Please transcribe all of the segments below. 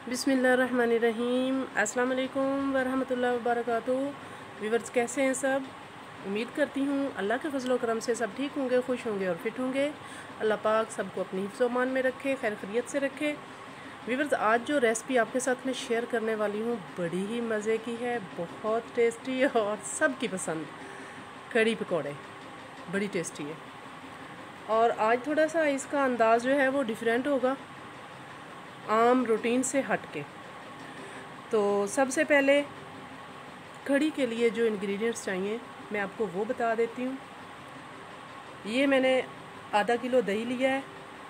बिस्मिल्लाहिर्रहमानिर्रहीम। अस्सलाम वालेकुम वरहमतुल्लाहि वबरकातुहू। व्यूअर्स, कैसे हैं सब? उम्मीद करती हूँ अल्लाह के फजल करम से सब ठीक होंगे, खुश होंगे और फिट होंगे। अल्लाह पाक सबको अपनी हिफ्ज़-ओ-मान में रखे, खैर खैरियत से रखे। व्यूअर्स, आज जो रेसिपी आपके साथ में शेयर करने वाली हूँ बड़ी ही मज़े की है, बहुत टेस्टी है और सबकी पसंद। कड़ी पकौड़े बड़ी टेस्टी है और आज थोड़ा सा इसका अंदाज़ जो है वो डिफरेंट होगा, आम रूटीन से हट के। तो सबसे पहले कड़ी के लिए जो इंग्रेडिएंट्स चाहिए मैं आपको वो बता देती हूँ। ये मैंने आधा किलो दही लिया है,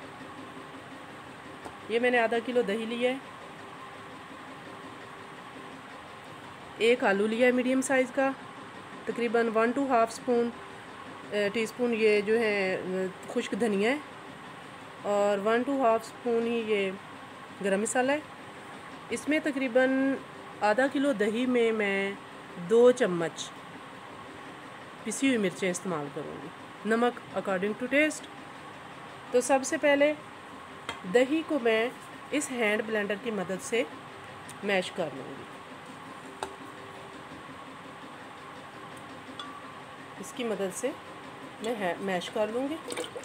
एक आलू लिया है मीडियम साइज़ का, तकरीबन 1 to हाफ़ स्पून टीस्पून ये जो है खुश्क धनिया है और 1 to हाफ़ स्पून ही ये गरम मसाला है। इसमें तकरीबन आधा किलो दही में मैं 2 चम्मच पिसी हुई मिर्चें इस्तेमाल करूँगी, नमक अकॉर्डिंग टू टेस्ट। तो सबसे पहले दही को मैं इस हैंड ब्लेंडर की मदद से मैश कर लूँगी। इसकी मदद से मैं मैश कर लूँगी।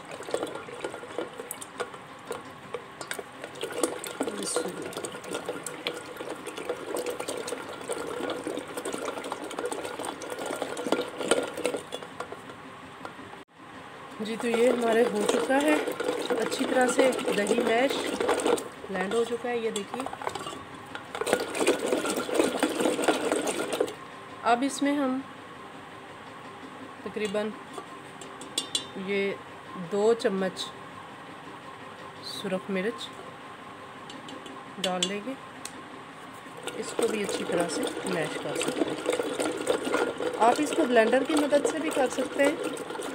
जी, तो ये हमारे हो चुका है अच्छी तरह से, दही मैश ब्लेंड हो चुका है, ये देखिए। अब इसमें हम तकरीबन ये 2 चम्मच सुरख मिर्च डाल लेंगे। इसको भी अच्छी तरह से मैश कर सकते हैं। आप इसको ब्लेंडर की मदद से भी कर सकते हैं।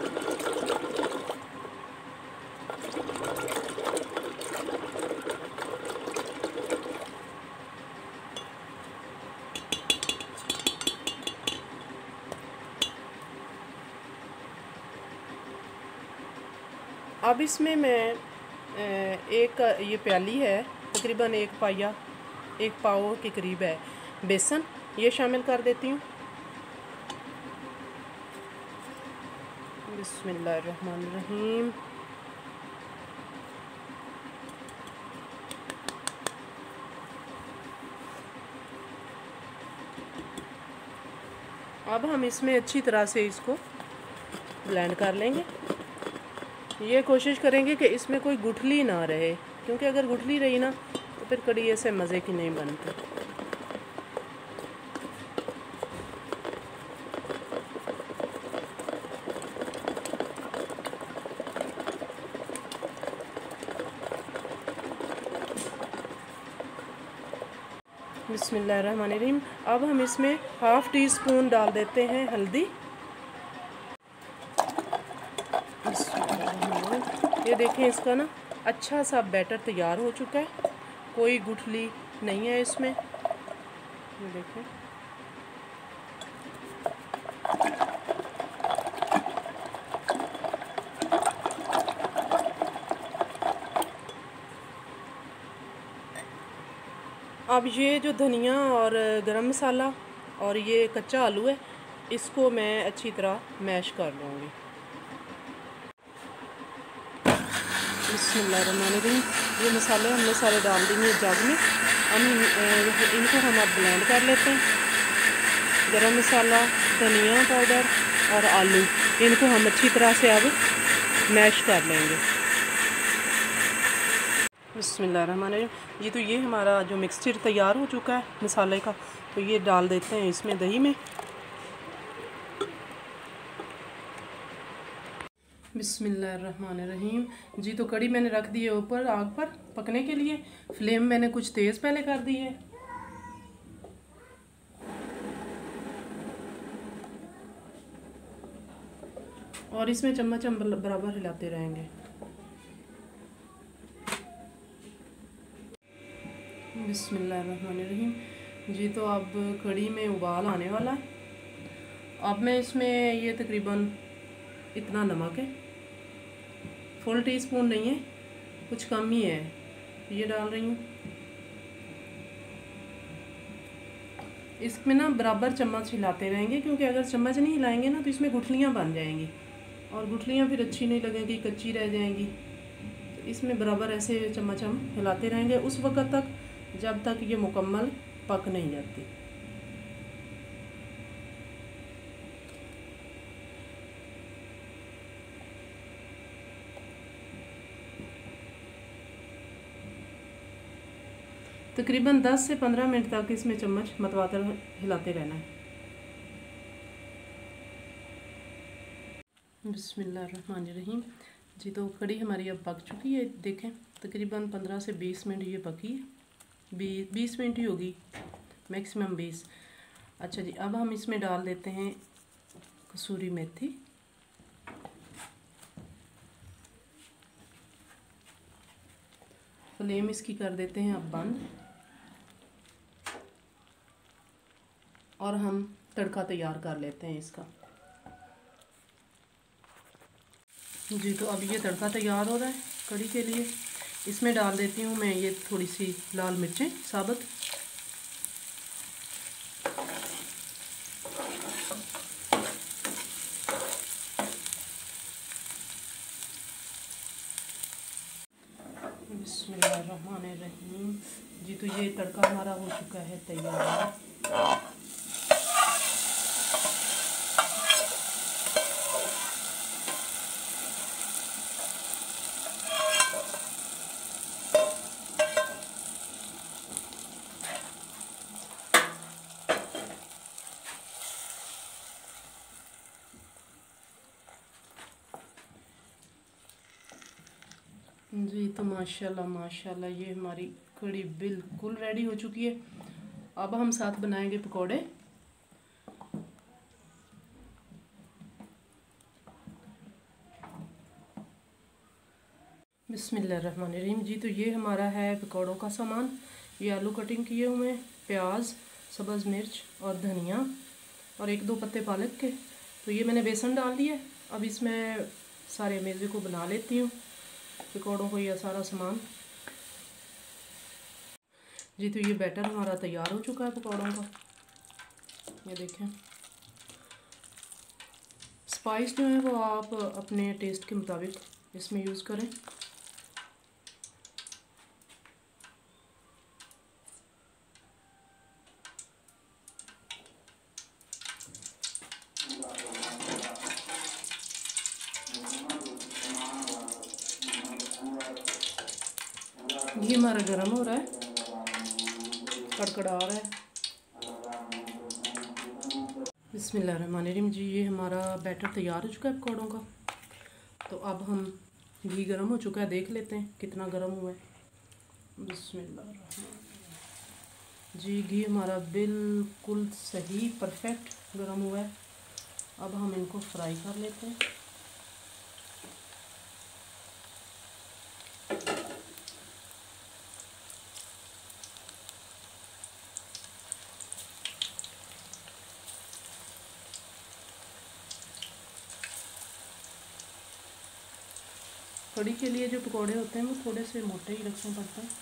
अब इसमें मैं एक ये प्याली है, तकरीबन एक पाव के करीब है बेसन, ये शामिल कर देती हूँ। बिस्मिल्लाहिर्रहमानिर्रहीम। अब हम इसमें अच्छी तरह से इसको ब्लेंड कर लेंगे। ये कोशिश करेंगे कि इसमें कोई गुठली ना रहे, क्योंकि अगर गुठली रही ना तो फिर कड़ी ऐसे मज़े की नहीं बनती। बिस्मिल्लाहिर्रहमानिर्रहीम। अब हम इसमें हाफ़ टी स्पून डाल देते हैं हल्दी। ये देखें, इसका ना अच्छा सा बैटर तैयार हो चुका है, कोई गुठली नहीं है इसमें। ये देखें, अब ये जो धनिया और गरम मसाला और ये कच्चा आलू है, इसको मैं अच्छी तरह मैश कर लूँगी। बिस्मिल्लाहिर्रहमानिर्रहीम। ये मसाले हमने सारे डाल दिए जग में। इनको हम अब ब्लेंड कर लेते हैं। गरम मसाला, धनिया पाउडर और आलू, इनको हम अच्छी तरह से अब मैश कर लेंगे। बिस्मिल्लाहिर्रहमानिर्रहीम। तो ये हमारा जो मिक्सचर तैयार हो चुका है मसाले का, तो ये डाल देते हैं इसमें दही में। बिस्मिल्लाहिर्रहमानिर्रहीम। तो कड़ी मैंने रख दी है ऊपर आग पर पकने के लिए। फ्लेम मैंने कुछ तेज़ पहले कर दी है। और इसमें चम्मच हम बराबर हिलाते रहेंगे। बिस्मिल्लाहिर्रहमानिर्रहीम। तो अब कड़ी में उबाल आने वाला है। अब मैं इसमें ये तकरीबन इतना नमक है, फुल टीस्पून नहीं है, कुछ कम ही है, ये डाल रही हूँ। इसमें ना बराबर चम्मच हिलाते रहेंगे, क्योंकि अगर चम्मच नहीं हिलाएंगे ना तो इसमें गुठलियाँ बन जाएंगी और गुठलियाँ फिर अच्छी नहीं लगेंगी, कच्ची रह जाएंगी। तो इसमें बराबर ऐसे चम्मच हम हिलाते रहेंगे उस वक्त तक जब तक ये मुकम्मल पक नहीं जाती। तकरीबन 10 से 15 मिनट तक इसमें चम्मच मतवाते हिलाते रहना है। बिस्मिल्लाहिर्रहमानिर्रहीम। जी तो कड़ी हमारी अब पक चुकी है, देखें तकरीबन 15 से 20 मिनट ये पकी है, 20 मिनट ही होगी मैक्सिमम 20। अच्छा जी, अब हम इसमें डाल देते हैं कसूरी मेथी। फ्लेम इसकी कर देते हैं अब बंद और हम तड़का तैयार कर लेते हैं इसका। जी तो अब ये तड़का तैयार हो रहा है कड़ी के लिए। इसमें डाल देती हूँ मैं ये थोड़ी सी लाल मिर्चें साबुत, बिस्मिल्लाहिर्रहमानिर्रहीम। जी तो ये तड़का हमारा हो चुका है तैयार। जी तो माशाल्लाह माशाल्लाह ये हमारी कड़ी बिल्कुल रेडी हो चुकी है। अब हम साथ बनाएंगे पकोड़े। बिस्मिल्लाहिर्रहमानिर्रहीम। जी तो ये हमारा है पकोड़ों का सामान। ये आलू कटिंग किए हुए हैं, प्याज, सब्ज़ मिर्च और धनिया और 1-2 पत्ते पालक के। तो ये मैंने बेसन डाल दिया। अब इसमें सारे मेज़े को बना लेती हूँ पकोड़ों को, यह सारा सामान। जी तो ये बैटर हमारा तैयार हो चुका है पकोड़ों का, ये देखें। स्पाइस जो है वो आप अपने टेस्ट के मुताबिक इसमें यूज़ करें। ये हमारा गर्म हो रहा है, कड़कड़ा रहा है। बिस्मिल्लाहिर्रहमानिर्रहीम। जी ये हमारा बैटर तैयार हो चुका है पकौड़ों का। तो अब हम घी गर्म हो चुका है, देख लेते हैं कितना गर्म हुआ है। बिस्मिल्लाहिर्रहमानिर्रहीम। जी घी हमारा बिल्कुल सही परफेक्ट गर्म हुआ है। अब हम इनको फ्राई कर लेते हैं। कड़ी के लिए जो पकोड़े होते हैं वो थोड़े से मोटे ही रखने पड़ते हैं।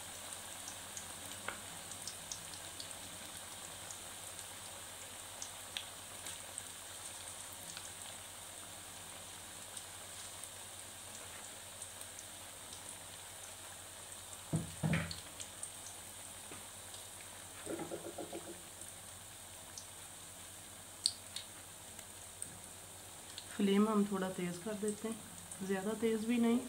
फ्लेम हम थोड़ा तेज़ कर देते हैं, ज़्यादा तेज़ भी नहीं।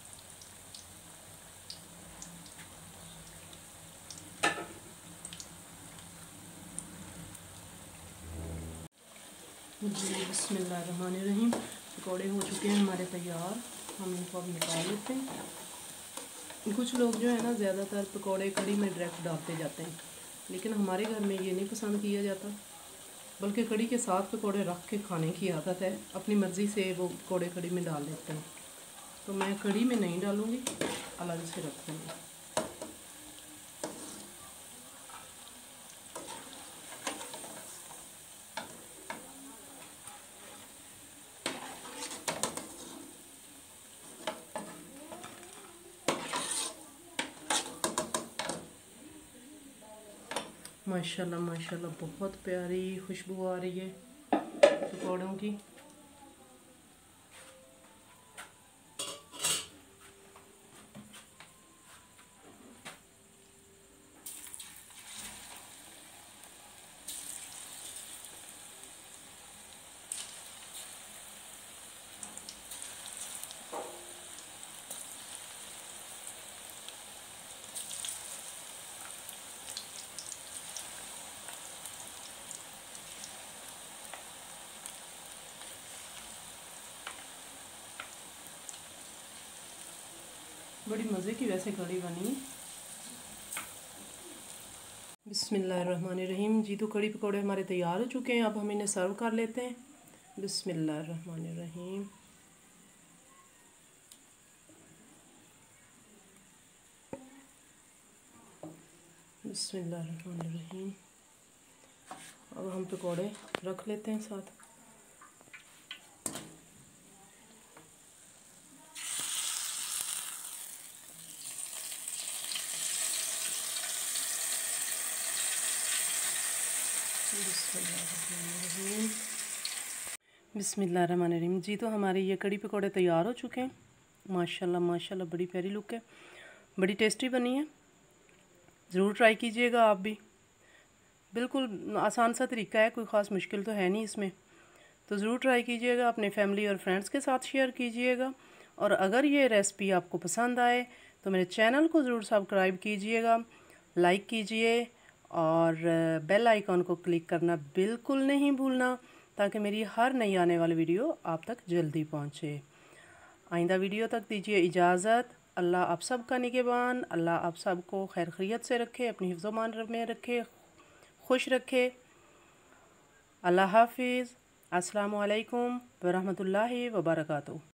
जी बिस्मिल्लाहिर्रहमानिर्रहीम। पकौड़े हो चुके हैं हमारे तैयार, हम इनको अब निकाल लेते हैं। कुछ लोग जो है ना ज़्यादातर पकौड़े कड़ी में डायरेक्ट डालते जाते हैं, लेकिन हमारे घर में ये नहीं पसंद किया जाता, बल्कि कड़ी के साथ पकौड़े रख के खाने की आदत है। अपनी मर्ज़ी से वो पकौड़े कड़ी में डाल देते हैं, तो मैं कड़ी में नहीं डालूँगी, अलग से रखूँगी। माशाल्लाह माशाल्लाह बहुत प्यारी खुशबू आ रही है पकौड़ों की। बड़ी मज़े की वैसे कढ़ी बनी। बिस्मिल्लाहिर्रहमानिर्रहीम। जी तो कढ़ी पकौड़े हमारे तैयार हो चुके हैं, अब हम इन्हें सर्व कर लेते हैं। बिस्मिल्लाहिर्रहमानिर्रहीम। बिस्मिल्लाहिर्रहमानिर्रहीम। अब हम पकौड़े रख लेते हैं साथ। बिस्मिल्लाहिर्रहमानिर्रहीम। जी तो हमारे ये कढ़ी पकौड़े तैयार हो चुके हैं। माशाल्लाह माशाल्लाह बड़ी प्यारी लुक है, बड़ी टेस्टी बनी है। ज़रूर ट्राई कीजिएगा आप भी। बिल्कुल आसान सा तरीका है, कोई ख़ास मुश्किल तो है नहीं इसमें। तो ज़रूर ट्राई कीजिएगा, अपने फैमिली और फ्रेंड्स के साथ शेयर कीजिएगा। और अगर ये रेसिपी आपको पसंद आए तो मेरे चैनल को ज़रूर सब्सक्राइब कीजिएगा, लाइक कीजिए और बेल आइकॉन को क्लिक करना बिल्कुल नहीं भूलना, ताकि मेरी हर नई आने वाली वीडियो आप तक जल्दी पहुँचे। आइंदा वीडियो तक दीजिए इजाज़त। अल्लाह आप सब का निगहबान, अल्लाह आप सब को खैर खैरियत से रखे, अपनी हिफ्ज़-ओ-मान में रखे, खुश रखे। अल्लाह हाफिज़। अस्सलामु अलैकुम व रहमतुल्लाहि व बरकातुहू।